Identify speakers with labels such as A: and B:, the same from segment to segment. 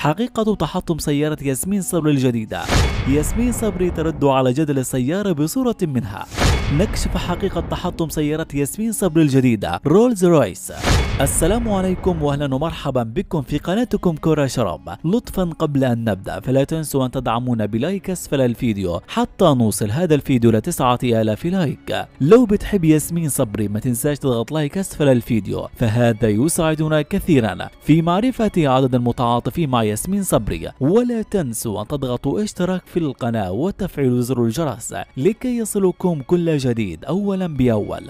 A: حقيقة تحطم سيارة ياسمين صبري الجديدة. ياسمين صبري ترد على جدل السيارة بصورة منها. نكشف حقيقة تحطم سيارة ياسمين صبري الجديدة رولز رويس. السلام عليكم واهلا ومرحبا بكم في قناتكم كرة شراب. لطفا قبل ان نبدأ فلا تنسوا ان تدعمونا بلايك اسفل الفيديو حتى نوصل هذا الفيديو ل 9000 لايك. لو بتحب ياسمين صبري ما تنساش تضغط لايك اسفل الفيديو، فهذا يساعدنا كثيرا في معرفة عدد المتعاطفين مع ياسمين صبري. ولا تنسوا ان تضغطوا اشتراك في القناة وتفعيل زر الجرس لكي يصلكم كل جديد اولا باول.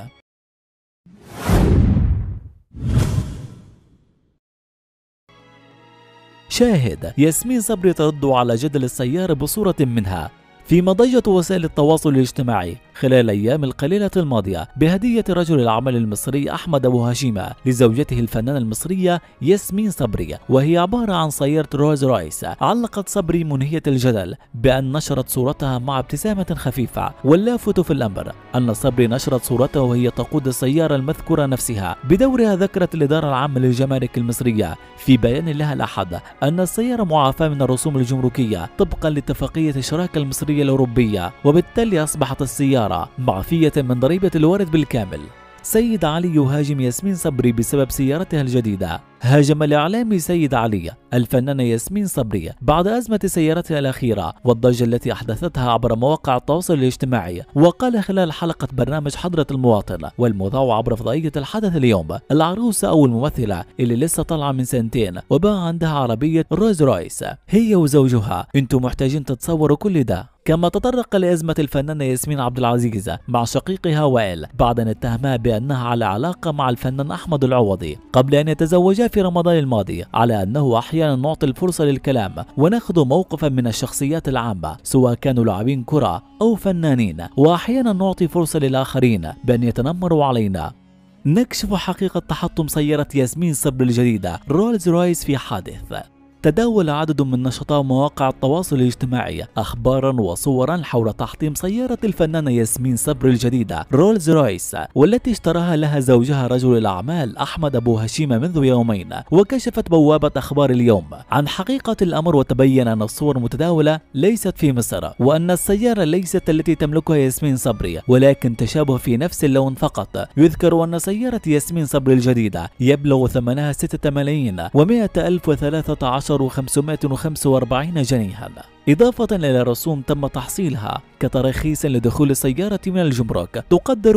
A: شاهد ياسمين صبري ترد على جدل السيارة بصورة منها في ضجت وسائل التواصل الاجتماعي خلال الأيام القليلة الماضية بهدية رجل الأعمال المصري أحمد أبو هشيمة لزوجته الفنانة المصرية ياسمين صبري، وهي عبارة عن سيارة رولز رويس. علقت صبري منهية الجدل بأن نشرت صورتها مع ابتسامة خفيفة، واللافت في الأمر أن صبري نشرت صورتها وهي تقود السيارة المذكورة نفسها. بدورها ذكرت الإدارة العامة للجمارك المصرية في بيان لها الأحد أن السيارة معافاة من الرسوم الجمركية طبقا لاتفاقية الشراكة المصرية الأوروبية، وبالتالي أصبحت السيارة معفية من ضريبة الوارد بالكامل. سيد علي يهاجم ياسمين صبري بسبب سيارتها الجديدة. هاجم الإعلامي سيد علي الفنانة ياسمين صبري بعد أزمة سيارتها الأخيرة والضجة التي أحدثتها عبر مواقع التواصل الاجتماعي. وقال خلال حلقة برنامج حضرة المواطن والمذاع عبر فضائية الحدث اليوم: العروسة أو الممثلة اللي لسه طالعة من سنتين وبقى عندها عربية رولز رويس هي وزوجها، انتم محتاجين تتصوروا كل ده. كما تطرق لأزمة الفنانة ياسمين عبد العزيز مع شقيقها وائل بعد أن اتهمها بأنها على علاقة مع الفنان أحمد العوضي قبل أن يتزوجا في رمضان الماضي، على أنه أحيانا نعطي الفرصة للكلام ونأخذ موقفا من الشخصيات العامة سواء كانوا لاعبين كرة أو فنانين، وأحيانا نعطي فرصة للآخرين بأن يتنمروا علينا. نكشف حقيقة تحطم سيارة ياسمين صبري الجديدة رولز رويس في حادث. تداول عدد من نشطاء مواقع التواصل الاجتماعي أخبارا وصورا حول تحطيم سيارة الفنانة ياسمين صبري الجديدة رولز رويس، والتي اشتراها لها زوجها رجل الأعمال أحمد أبو هشيمة منذ يومين. وكشفت بوابة أخبار اليوم عن حقيقة الأمر، وتبين أن الصور المتداولة ليست في مصر، وأن السيارة ليست التي تملكها ياسمين صبري ولكن تشابه في نفس اللون فقط. يذكر أن سيارة ياسمين صبري الجديدة يبلغ ثمنها 6,100,113,545 جنيها، إضافة إلى رسوم تم تحصيلها كتراخيص لدخول السيارة من الجمرك تقدر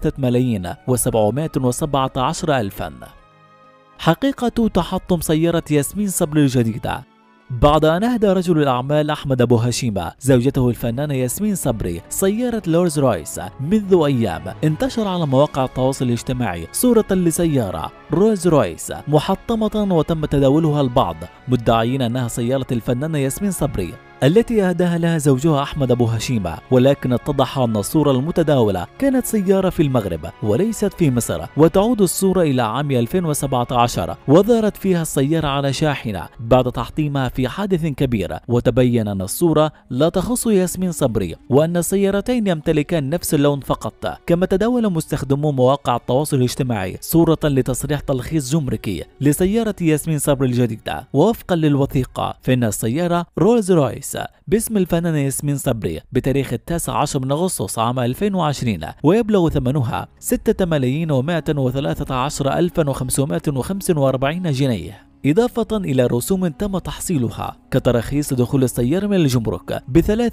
A: ب3,717,000. حقيقة تحطم سيارة ياسمين صبري الجديدة. بعد أن أهدى رجل الأعمال أحمد أبو هشيمة زوجته الفنانة ياسمين صبري سيارة رولز رويس منذ أيام، انتشر على مواقع التواصل الاجتماعي صورة لسيارة رولز رويس محطمة وتم تداولها البعض مدعيين أنها سيارة الفنانة ياسمين صبري التي أهداها لها زوجها أحمد أبو هشيمة، ولكن اتضح أن الصورة المتداولة كانت سيارة في المغرب وليست في مصر. وتعود الصورة إلى عام 2017 وظهرت فيها السيارة على شاحنة بعد تحطيمها في حادث كبير. وتبين أن الصورة لا تخص ياسمين صبري وأن السيارتين يمتلكان نفس اللون فقط. كما تداول مستخدمو مواقع التواصل الاجتماعي صورة لتصريح تلخيص جمركي لسيارة ياسمين صبري الجديدة، ووفقا للوثيقة فإن السيارة رولز رويس باسم الفنانة ياسمين صبري بتاريخ 19 من أغسطس عام 2020، ويبلغ ثمنها 6,113,545 جنيه، إضافة إلى رسوم تم تحصيلها كتراخيص دخول السيارة من الجمرك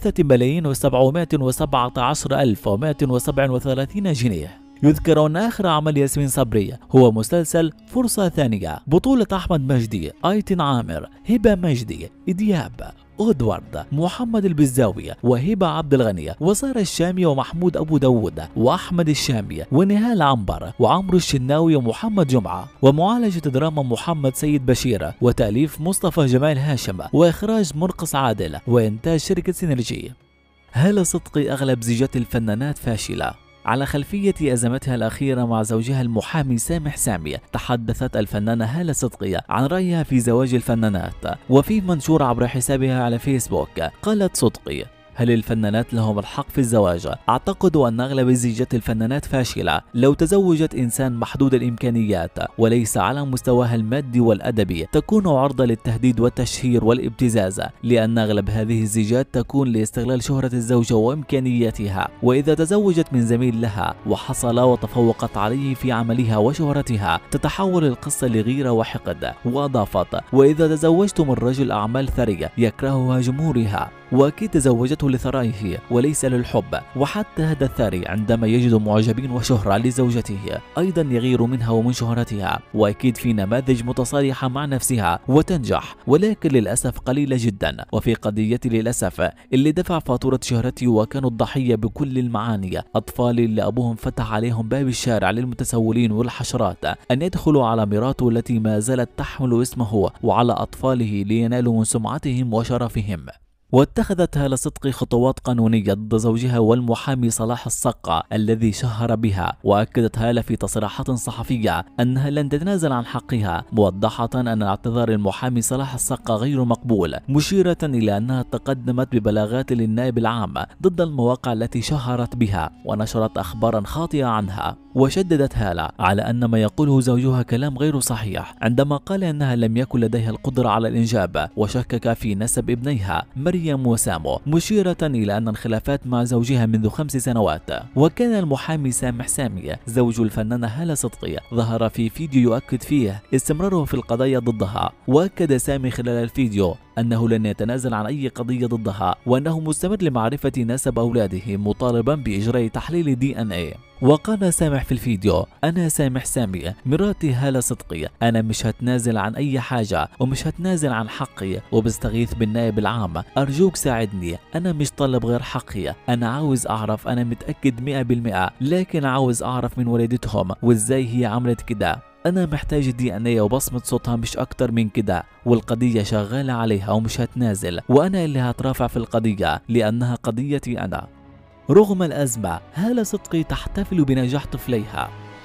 A: ب3,717,137 جنيه. يذكر أن آخر عمل ياسمين صبري هو مسلسل فرصة ثانية بطولة أحمد مجدي، أيتن عامر، هبة مجدي، إدياب، أودوارد، محمد البزاوي، وهبة عبد الغني، وسارة الشامي، ومحمود أبو داود، وأحمد الشامي، ونهال عنبر، وعمرو الشناوي، ومحمد جمعة، ومعالجة دراما محمد سيد بشير، وتأليف مصطفى جمال هاشم، وإخراج مرقس عادل، وإنتاج شركة سينرجي. هالة صدقي أغلب زيجات الفنانات فاشلة. على خلفية أزمتها الأخيرة مع زوجها المحامي سامح سامي، تحدثت الفنانة هالة صدقي عن رأيها في زواج الفنانات. وفي منشور عبر حسابها على فيسبوك قالت صدقي: هل الفنانات لهم الحق في الزواج؟ أعتقد أن أغلب الزيجات الفنانات فاشلة لو تزوجت إنسان محدود الإمكانيات وليس على مستواها المادي والأدبي، تكون عرضة للتهديد والتشهير والابتزاز، لأن أغلب هذه الزيجات تكون لاستغلال شهرة الزوجة وإمكانياتها. وإذا تزوجت من زميل لها وحصل وتفوقت عليه في عملها وشهرتها، تتحول القصة لغيرة وحقد. وأضافت: وإذا تزوجت من رجل أعمال ثري يكرهها جمهورها، وأكيد تزوجته لثرائه وليس للحب. وحتى هذا الثري عندما يجد معجبين وشهرة لزوجته أيضا يغير منها ومن شهرتها، وأكيد في نماذج متصالحة مع نفسها وتنجح، ولكن للأسف قليلة جدا. وفي قضية للأسف اللي دفع فاتورة شهرته وكانوا الضحية بكل المعاني أطفال اللي أبوهم فتح عليهم باب الشارع للمتسولين والحشرات أن يدخلوا على مراته التي ما زالت تحمل اسمه وعلى أطفاله لينالوا من سمعتهم وشرفهم. واتخذت هالة صدقي خطوات قانونية ضد زوجها والمحامي صلاح الصقا الذي شهر بها. وأكدت هالة في تصريحات صحفية أنها لن تتنازل عن حقها، موضحة أن اعتذار المحامي صلاح الصقا غير مقبول، مشيرة إلى أنها تقدمت ببلاغات للنائب العام ضد المواقع التي شهرت بها ونشرت أخبارا خاطئة عنها. وشددت هالة على أن ما يقوله زوجها كلام غير صحيح عندما قال أنها لم يكن لديها القدرة على الإنجاب، وشكك في نسب ابنيها مريم وسامو، مشيرة إلى أن الخلافات مع زوجها منذ 5 سنوات. وكان المحامي سامح سامي زوج الفنانة هالة صدقي ظهر في فيديو يؤكد فيه استمراره في القضايا ضدها. وأكد سامي خلال الفيديو أنه لن يتنازل عن أي قضية ضدها، وأنه مستمر لمعرفة نسب أولاده مطالبا بإجراء تحليل DNA. وقال سامح في الفيديو: أنا سامح سامي مراتي هالة صدقي، أنا مش هتنازل عن أي حاجة ومش هتنازل عن حقي، وبستغيث بالنائب العام أرجوك ساعدني، أنا مش طالب غير حقي، أنا عاوز أعرف، أنا متأكد 100%، لكن عاوز أعرف من والدتهم وإزاي هي عملت كده. أنا محتاج DNA وبصمة صوتها مش أكتر من كده، والقضية شغالة عليها ومش هتنازل، وأنا اللي هترافع في القضية لأنها قضيتي أنا. رغم الأزمة، هالة صدقي تحتفل بنجاح طفليها.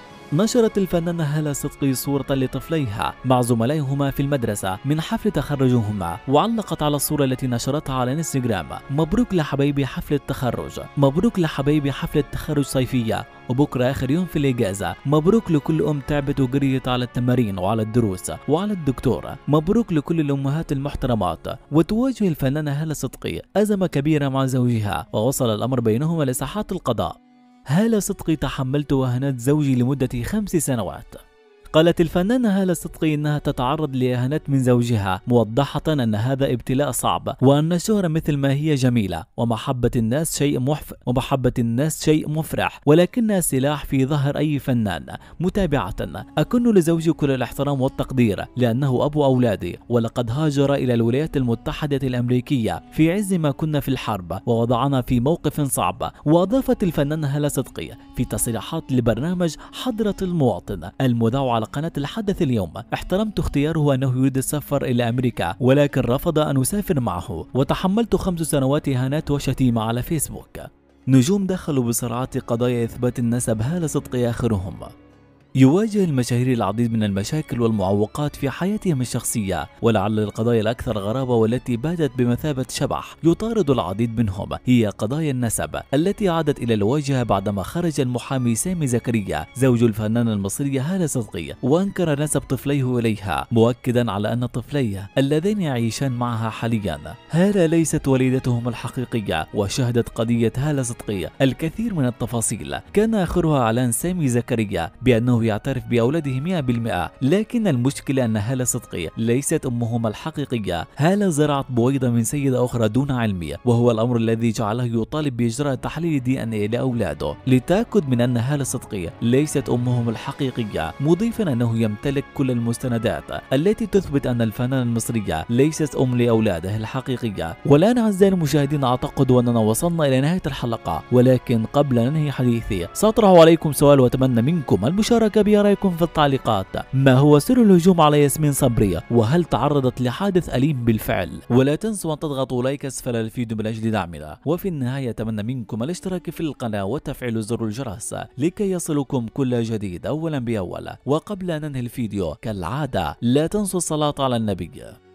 A: نشرت الفنانة هالة صدقي صورة لطفليها مع زملائهما في المدرسة من حفل تخرجهما، وعلقت على الصورة التي نشرتها على انستغرام: مبروك لحبايبي حفل التخرج، مبروك لحبايبي حفل التخرج صيفية، وبكرة آخر يوم في الإجازة، مبروك لكل أم تعبت وجريت على التمارين وعلى الدروس وعلى الدكتورة، مبروك لكل الأمهات المحترمات. وتواجه الفنانة هالة صدقي أزمة كبيرة مع زوجها، ووصل الأمر بينهما لساحات القضاء. هالة صدقي: تحملت وهنات زوجي لمدة 5 سنوات. قالت الفنانة هالة صدقي إنها تتعرض لإهانات من زوجها، موضحة أن هذا ابتلاء صعب، وأن الشهرة مثل ما هي جميلة، ومحبة الناس شيء مفرح، ولكنها سلاح في ظهر أي فنان. متابعة: أكن لزوجي كل الاحترام والتقدير لأنه أبو أولادي، ولقد هاجر إلى الولايات المتحدة الأمريكية في عز ما كنا في الحرب ووضعنا في موقف صعب. وأضافت الفنانة هالة صدقي في تصريحات لبرنامج حضرة المواطن المذاع على قناة الحدث اليوم: احترمت اختياره أنه يريد السفر إلى أمريكا، ولكن رفض أن أسافر معه، وتحملت 5 سنوات إهانات وشتيمة على فيسبوك. نجوم دخلوا بسرعات قضايا إثبات النسب هالة صدقي آخرهم. يواجه المشاهير العديد من المشاكل والمعوقات في حياتهم الشخصية، ولعل القضايا الأكثر غرابة والتي باتت بمثابة شبح يطارد العديد منهم هي قضايا النسب التي عادت إلى الواجهة بعدما خرج المحامي سامي زكريا زوج الفنانة المصرية هالة صدقي وأنكر نسب طفليه إليها، مؤكدا على أن طفليه اللذين يعيشان معها حاليا هالة ليست والدتهم الحقيقية. وشهدت قضية هالة صدقي الكثير من التفاصيل، كان آخرها إعلان سامي زكريا بأنه يعترف بأولاده 100%، لكن المشكلة أن هالة صدقي ليست أمهما الحقيقية. هالة زرعت بويضة من سيدة أخرى دون علمه، وهو الأمر الذي جعله يطالب بإجراء تحليل DNA لأولاده لتأكد من أن هالة صدقي ليست أمهم الحقيقية، مضيفا أنه يمتلك كل المستندات التي تثبت أن الفنانة المصرية ليست أم لأولاده الحقيقية. والآن أعزائي المشاهدين، أعتقد أننا وصلنا إلى نهاية الحلقة، ولكن قبل أن ننهي حديثي سأطرح عليكم سؤال وأتمنى منكم المشاركة برأيكم في التعليقات. ما هو سر الهجوم على ياسمين صبري؟ وهل تعرضت لحادث أليم بالفعل؟ ولا تنسوا أن تضغطوا لايك أسفل الفيديو من أجل دعمنا، وفي النهاية أتمنى منكم الاشتراك في القناة وتفعيل زر الجرس لكي يصلكم كل جديد أولا بأول. وقبل أن ننهي الفيديو كالعادة لا تنسوا الصلاة على النبي.